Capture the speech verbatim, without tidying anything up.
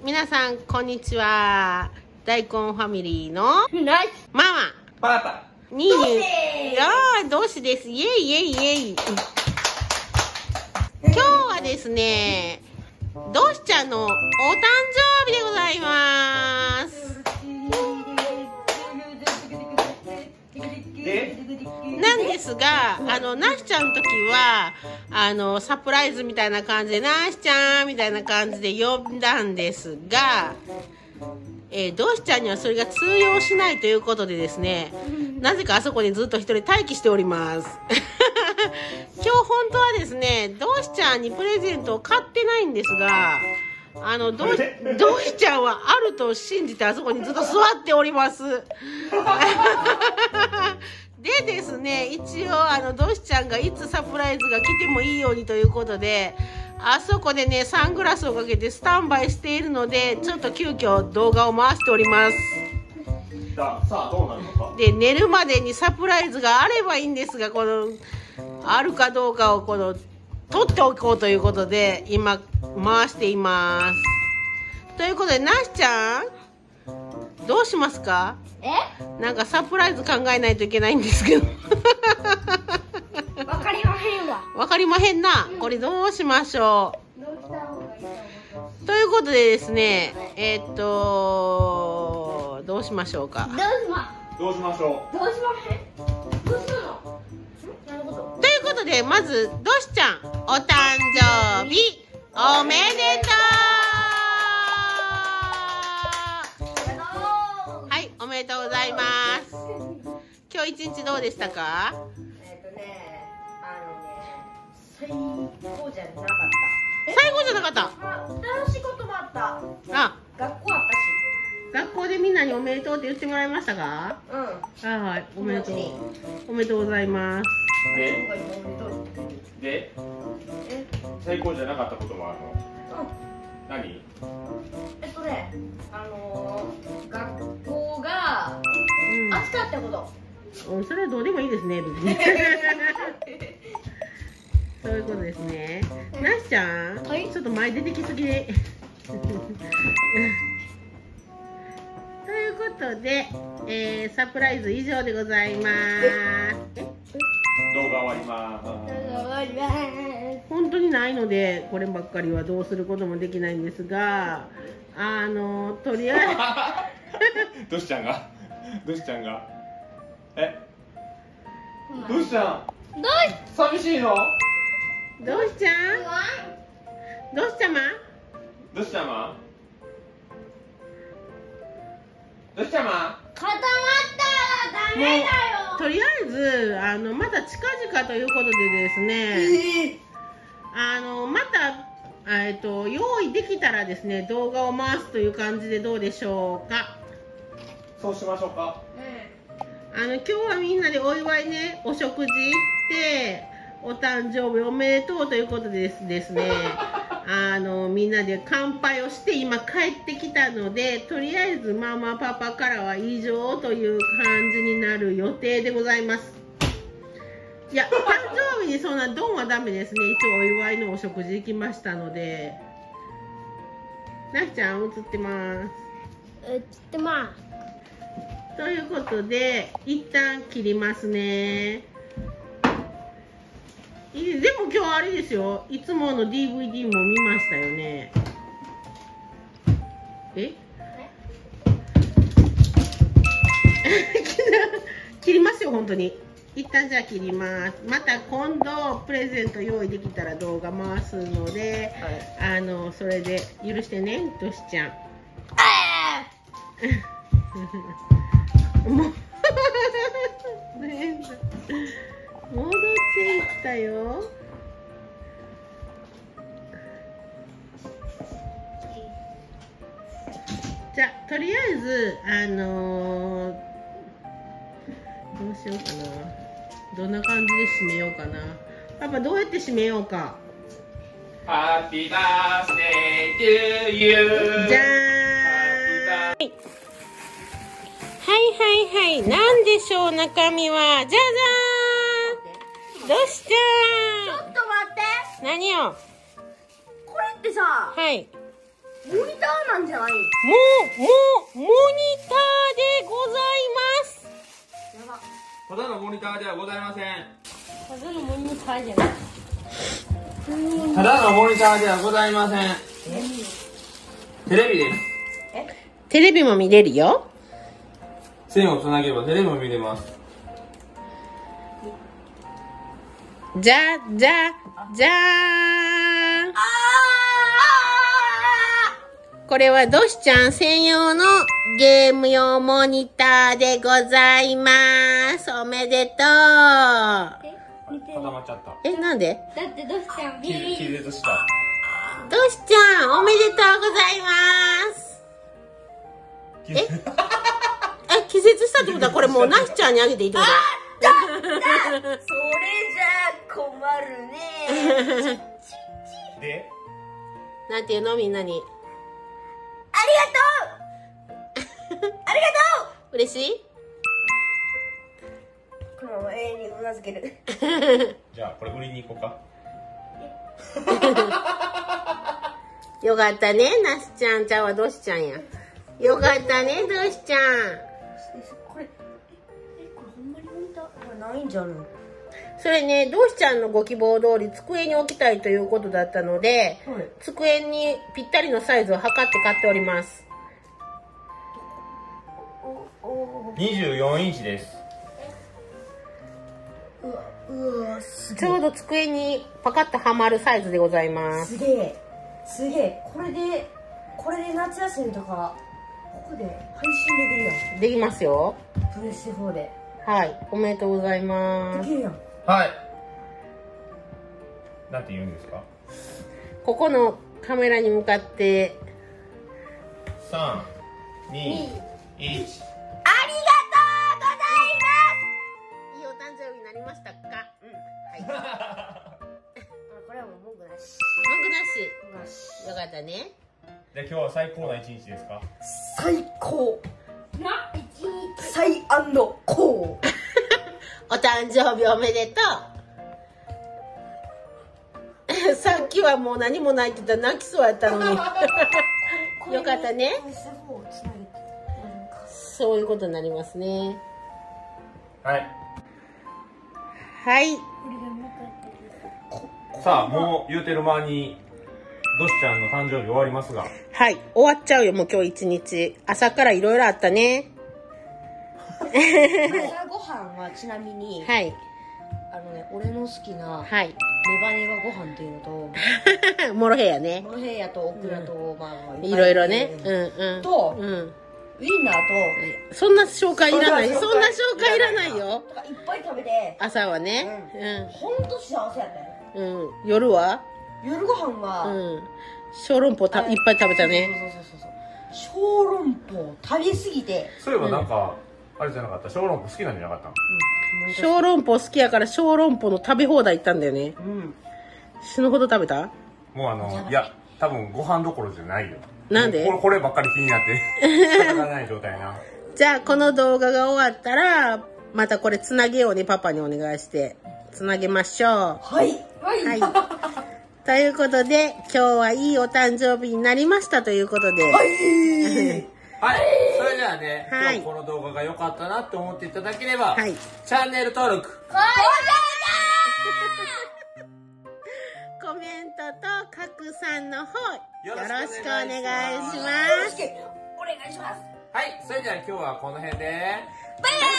皆さんこんにちは。大根ファミリーのママパパにーにー同士です。イエイイエイイエイ。今日はですね、ドシちゃんのお誕生日でございます。なんですが、あのなしちゃんの時はあのサプライズみたいな感じで、なしちゃんみたいな感じで呼んだんですが、えー、ドシちゃんにはそれが通用しないということでですね、なぜかあそこにずっと一人待機しております今日本当はですね、ドシちゃんにプレゼントを買ってないんですが、あの ド, ドシちゃんはあると信じてあそこにずっと座っておりますでですね、一応あのドシちゃんがいつサプライズが来てもいいようにということで、あそこでねサングラスをかけてスタンバイしているので、ちょっと急遽動画を回しております。 さあどうなるのか。 で、寝るまでにサプライズがあればいいんですが、このあるかどうかをこの撮っておこうということで今回しています。ということで、なしちゃんどうしますか？ え？ なんかサプライズ考えないといけないんですけどわかりまへんわ。 わかりまへんな。これどうしましょう。 どうした方がいいと思う？ ということでですね、えー、っとどうしましょうか。 どうしまどうしましょどうしまへん？どうするの？なるほど。 ということで、まずドシちゃんお誕生日おめでとう。はい、おめでとうございます。今日一日どうでしたか？ えっとね、あのね、最高じゃなかった。 最高じゃなかった。 あ、楽しいこともあった。 あ、 学校あったし。 学校でみんなにおめでとうって言ってもらいましたか？ うん。 はいはい、おめでとう。おめでとうございます。 う。で、 今回もおめでとうって言ってる。 で、 え、 最高じゃなかったこともあるの。 うん。 何？ えっとね、あのー、学校がうん、 暑かったこと。 うん、それはどうでもいいですね、別にそういうことですね。なしちゃん、 はい、 ちょっと前出てきすぎでということで、えー、サプライズ以上でございます。え動画終わります。 終わります。 本当にないので、こればっかりはどうすることもできないんですが、あのとりあえずどしちゃんがどしちゃんがえどしちゃんどう寂しいの？ どうしちゃん、どうしちゃま、 どしちゃまどしちゃま固まったらダメだよ。 とりあえずあのまた近々ということでですね、あのまたえっと用意できたらですね、動画を回すという感じでどうでしょうか。 そうしましょうか。 あの今日はみんなでお祝いね、お食事行ってお誕生日おめでとうということでですですねあのみんなで乾杯をして今帰ってきたので、とりあえずママパパからは以上という感じになる予定でございます。いや、誕生日にそんなドンはダメですね。一応お祝いのお食事行きましたので。なしちゃん映ってます。 え、ちってまということで一旦切りますね。いでも今日あれですよ、いつもの ディーブイディー も見ましたよね。え切りますよ、本当に。一旦じゃあ切ります。また今度プレゼント用意できたら動画回すので、はい、あのそれで許してね、としちゃん。もう戻っていったよ。じゃあとりあえずあのー、どうしようかな。どんな感じで締めようかな。パパどうやって締めようか。 ハッピーバースデートゥーユー。 じゃーん。はいはいはい、なんでしょう中身は。じゃじゃーん。どうしちゃちょっと待って。 ーん。何よ。 これってさ、 はい。 モニターなんんじゃない。 もう、もう、モニターでございます。 やば。 ただのモニターではございません。 ただのモニターじゃない。 ただのモニターではございません。テレビです。 テレビも見れるよ。 線をつなげばテレビも見れます。 じゃ、じゃ、じゃーん。これはドシちゃん専用のゲーム用モニターでございます。おめでとう。 固まっちゃった。 え、なんで？ だってどうしちゃんビリ。 気絶した。 ドシちゃん、おめでとうございます。ええ、気絶したってことはこれもうナシちゃんにあげていいってこと？ それじゃ困るね。 でなんていうのみんなに。 ありがとう。ありがとう。 嬉しい？ このまま永遠にうなずける。 じゃあこれ売りに行こうか。 よかったね、ナシちゃんちゃんはドシちゃんや。よかったね、ドシちゃん。 これ、え、これほんまにモニター？これないんじゃん。 それね、ドシちゃんのご希望通り机に置きたいということだったので、 はい、 机にぴったりのサイズを測って買っております。 にじゅうよんインチです。 うわ、うわ、すげえ。 ちょうど机にパカッとはまるサイズでございます。 すげえ。すげえ。これで、これで夏休みとか、ここで配信できるやん。 できますよ。 プレステフォーで。 はい、おめでとうございます。 できるやん。 はい。なんて言うんですか？ ここのカメラに向かって、 さん、に、いち。 ありがとうございます。 いいお誕生日になりましたか？うん。はい。 これはもう文句なし。 文句なし。 文句なし。 よかったね。 で今日は最高な一日ですか？ 最高。な、一日。最高。 お誕生日おめでとう。さっきはもう何もないって言ったら泣きそうやったのに。よかったね。そういうことになりますね。 はい。 はい。 さあもう言うてる間にドシちゃんの誕生日終わりますが。 はい、終わっちゃうよ、もう今日一日。朝からいろいろあったね。 朝ごはんはちなみに、 はい。 あのね、俺の好きな、 はい。 ネバネバご飯っていうのと、 モロヘイヤね。 モロヘイヤとオクラと、うん、まあ、 いろいろね。うんうん。 と、 うん。 ウインナーと、 そんな紹介いらない。そんな紹介いらないよ。 とかいっぱい食べて、 朝はね。 うん。ほんと幸せやったよ。 うん。夜は？ 夜ご飯は、 うん。小籠包たいっぱい食べたね。 そうそうそうそう。小籠包食べすぎて。 そういえばなんか、あれじゃなかった。小籠包好きなんじゃなかったの？ うん。 小籠包好きやから小籠包の食べ放題行ったんだよね。 うん。 死ぬほど食べた？ もうあの、いや、多分ご飯どころじゃないよ。 なんで？ これ、こればっかり気になって、仕方がない状態な。 じゃあ、この動画が終わったら、またこれつなげようね、パパにお願いして。つなげましょう。 はい。 はい。ということで、今日はいいお誕生日になりましたということで。 はい。 はい。それではね、 はい、 今日この動画が良かったなって思っていただければ、 はい、 チャンネル登録。 コメントと拡散の方、よろしくお願いします。 よろしくお願いします。 はい。それでは今日はこの辺で、 バイバイ。